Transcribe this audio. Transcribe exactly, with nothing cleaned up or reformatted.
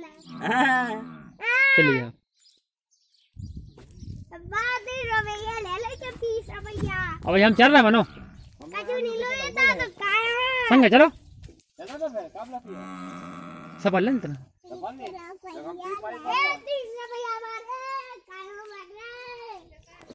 चलिए अब हम चल रहे हैं मनो संग चलो सब अल्लाह